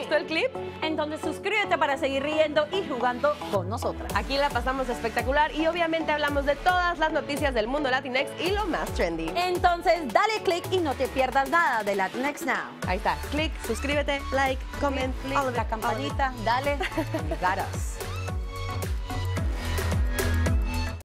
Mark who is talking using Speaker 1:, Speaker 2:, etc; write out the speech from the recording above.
Speaker 1: gustó el clip?
Speaker 2: Entonces suscríbete para seguir riendo y jugando con nosotras.
Speaker 1: Aquí la pasamos espectacular y obviamente hablamos de todas las noticias del mundo Latinx y lo más trendy.
Speaker 2: Entonces dale click y no te pierdas nada de Latinx Now.
Speaker 1: Ahí está, click, suscríbete, like, comment,
Speaker 2: Click, la campanita, dale, you got us.